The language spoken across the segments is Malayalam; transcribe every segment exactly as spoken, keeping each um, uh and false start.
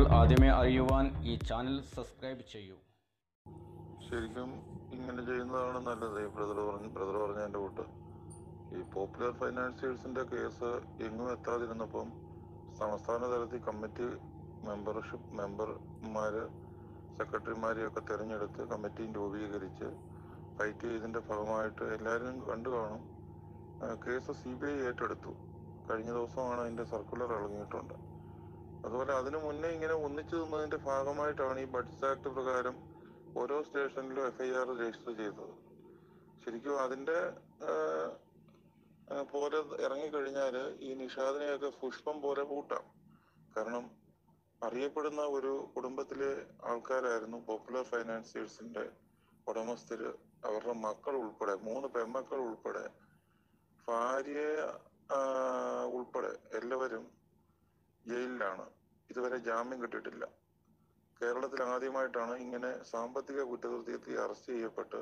ആദ്യമേ അറിയുവാൻ ഈ ചാനൽ സബ്സ്ക്രൈബ് ചെയ്യൂ. ശരിക്കും ഇങ്ങനെ ചെയ്യുന്നതാണ് നല്ലത്. ഈ ബ്രദർ പറഞ്ഞ് ബ്രദർ പറഞ്ഞതിൻ്റെ കൂട്ട് ഈ പോപ്പുലർ ഫൈനാൻസിയേഴ്സിൻ്റെ കേസ് എങ്ങും എത്താതിരുന്നപ്പം സംസ്ഥാന തലത്തിൽ കമ്മിറ്റി മെമ്പർഷിപ്പ് മെമ്പർമാർ സെക്രട്ടറിമാരെയൊക്കെ തിരഞ്ഞെടുത്ത് കമ്മിറ്റിയും രൂപീകരിച്ച് ഫൈറ്റ് ചെയ്തതിൻ്റെ ഫലമായിട്ട് എല്ലാവരും കണ്ടു കാണും. കേസ് സി ബി ഐ ഏറ്റെടുത്തു. കഴിഞ്ഞ ദിവസമാണ് അതിൻ്റെ സർക്കുലർ ഇറങ്ങിയിട്ടുണ്ട്. അതുപോലെ അതിനു മുന്നേ ഇങ്ങനെ ഒന്നിച്ചു നിന്നതിൻ്റെ ഭാഗമായിട്ടാണ് ഈ ബഡ്സ് ആക്ട് പ്രകാരം ഓരോ സ്റ്റേഷനിലും എഫ് ഐ ആർ രജിസ്റ്റർ ചെയ്തത്. ശരിക്കും അതിൻ്റെ പോലെ ഇറങ്ങിക്കഴിഞ്ഞാൽ ഈ നിഷാദിനെയൊക്കെ പുഷ്പം പോലെ കൂട്ടാം. കാരണം അറിയപ്പെടുന്ന ഒരു കുടുംബത്തിലെ ആൾക്കാരായിരുന്നു പോപ്പുലർ ഫൈനാൻസിയേഴ്സിന്റെ ഉടമസ്ഥര്. അവരുടെ മക്കൾ ഉൾപ്പെടെ, മൂന്ന് പെൺമക്കൾ ഉൾപ്പെടെ, ഭാര്യ ഉൾപ്പെടെ എല്ലാവരും ജയിലിലാണ്. ഇതുവരെ ജാമ്യം കിട്ടിയിട്ടില്ല. കേരളത്തിൽ ആദ്യമായിട്ടാണ് ഇങ്ങനെ സാമ്പത്തിക കുറ്റകൃത്യത്തിൽ അറസ്റ്റ് ചെയ്യപ്പെട്ട്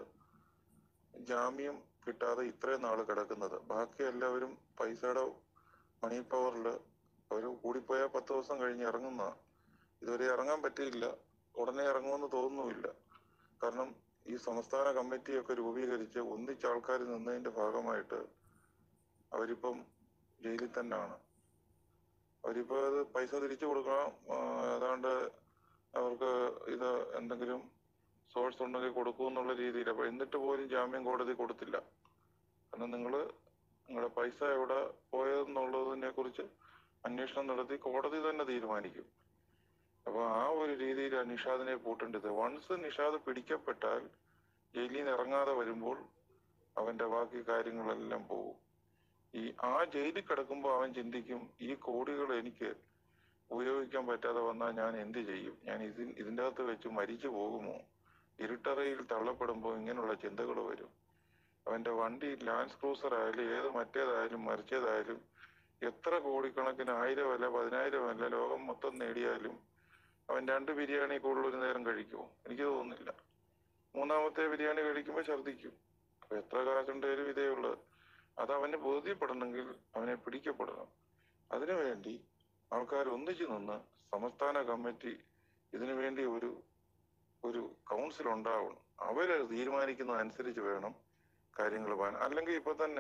ജാമ്യം കിട്ടാതെ ഇത്രയും നാൾ കിടക്കുന്നത്. ബാക്കി എല്ലാവരും പൈസയുടെ മണി പവറിൽ അവർ കൂടിപ്പോയാൽ പത്ത് ദിവസം കഴിഞ്ഞ് ഇറങ്ങുന്ന, ഇതുവരെ ഇറങ്ങാൻ പറ്റിയില്ല. ഉടനെ ഇറങ്ങുമെന്ന് തോന്നുന്നുമില്ല. കാരണം ഈ സംസ്ഥാന കമ്മിറ്റിയൊക്കെ രൂപീകരിച്ച് ഒന്നിച്ച ആൾക്കാർ നിന്നതിന്റെ ഭാഗമായിട്ട് അവരിപ്പം ജയിലിൽ തന്നെയാണ്. അവരിപ്പോ അത് പൈസ തിരിച്ചു കൊടുക്കണം, ഏതാണ്ട് അവർക്ക് ഇത് എന്തെങ്കിലും സോഴ്സ് ഉണ്ടെങ്കിൽ കൊടുക്കൂ എന്നുള്ള രീതിയിൽ. അപ്പൊ എന്നിട്ട് പോലും ജാമ്യം കോടതി കൊടുത്തില്ല. കാരണം നിങ്ങള് നിങ്ങളുടെ പൈസ എവിടെ പോയതെന്നുള്ളതിനെ കുറിച്ച് അന്വേഷണം നടത്തി കോടതി തന്നെ തീരുമാനിക്കും. അപ്പൊ ആ ഒരു രീതിയിൽ നിഷാദിനെ പൂട്ടേണ്ടത്. വൺസ് നിഷാദ് പിടിക്കപ്പെട്ടാൽ ജയിലിൽ നിന്ന് ഇറങ്ങാതെ വരുമ്പോൾ അവന്റെ ബാക്കി കാര്യങ്ങളെല്ലാം പോകും. ഈ ആ ജയിലിൽ കിടക്കുമ്പോൾ അവൻ ചിന്തിക്കും, ഈ കോടികൾ എനിക്ക് ഉപയോഗിക്കാൻ പറ്റാതെ വന്നാൽ ഞാൻ എന്ത് ചെയ്യും? ഞാൻ ഇതിൻ ഇതിൻ്റെ അകത്ത് വെച്ച് മരിച്ചു പോകുമോ? ഇരുട്ടറയിൽ തള്ളപ്പെടുമ്പോൾ ഇങ്ങനെയുള്ള ചിന്തകൾ വരും. അവന്റെ വണ്ടി ലാൻഡ് ക്രൂസർ ആയാലും ഏത് മറ്റേതായാലും മറിച്ചതായാലും എത്ര കോടിക്കണക്കിന് ആയിരം അല്ല പതിനായിരം അല്ല ലോകം മൊത്തം നേടിയാലും അവൻ രണ്ട് ബിരിയാണി കൂടുതൽ ഒരു നേരം കഴിക്കുമോ? എനിക്ക് തോന്നുന്നില്ല. മൂന്നാമത്തെ ബിരിയാണി കഴിക്കുമ്പോൾ ഛർദ്ദിക്കും. അപ്പൊ എത്ര കാശുണ്ടായാലും ഇതേ ഉള്ളത്. അത് അവന് ബോധ്യപ്പെടണമെങ്കിൽ അവനെ പിടിക്കപ്പെടണം. അതിനുവേണ്ടി ആൾക്കാർ ഒന്നിച്ചു നിന്ന് സംസ്ഥാന കമ്മിറ്റി ഇതിനു വേണ്ടി ഒരു ഒരു കൗൺസിൽ ഉണ്ടാവണം. അവര് തീരുമാനിക്കുന്നതനുസരിച്ച് വേണം കാര്യങ്ങൾ പോകാൻ. അല്ലെങ്കിൽ ഇപ്പൊ തന്നെ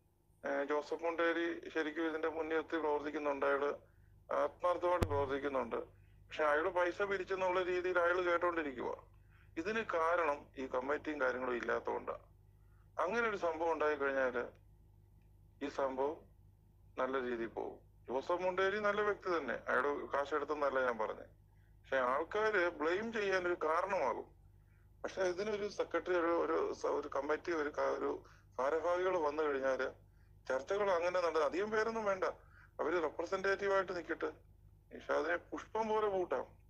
ജോസഫ് മുണ്ടേരി ശരിക്കും ഇതിന്റെ മുൻനിർത്തി പ്രവർത്തിക്കുന്നുണ്ട്. അയാള് ആത്മാർത്ഥമായിട്ട് പ്രവർത്തിക്കുന്നുണ്ട്. പക്ഷെ അയാള് പൈസ പിരിച്ചെന്നുള്ള രീതിയിൽ അയാൾ കേട്ടോണ്ടിരിക്കുക. ഇതിന് കാരണം ഈ കമ്മിറ്റിയും കാര്യങ്ങളും ഇല്ലാത്തതുകൊണ്ടാണ്. അങ്ങനെ ഒരു സംഭവം ഉണ്ടായി കഴിഞ്ഞാല് ഈ സംഭവം നല്ല രീതിയിൽ പോകും. ജോസഫ് മുണ്ടേരി നല്ല വ്യക്തി തന്നെ, അയാൾ കാശെടുത്തെന്നല്ല ഞാൻ പറഞ്ഞത്. പക്ഷെ ആൾക്കാര് ബ്ലെയിം ചെയ്യാൻ ഒരു കാരണമാകും. പക്ഷെ ഇതിനൊരു സെക്രട്ടറി, ഒരു ഒരു കമ്മിറ്റി, ഒരു ഒരു ഭാരവാഹികൾ വന്നു കഴിഞ്ഞാല് ചർച്ചകൾ അങ്ങനെ നടന്നത്. അധികം പേരൊന്നും വേണ്ട, അവര് റെപ്രസെന്റേറ്റീവ് ആയിട്ട് നിൽക്കട്ടെ. നിഷാദിനെ പുഷ്പം പോലെ കൂട്ടാം.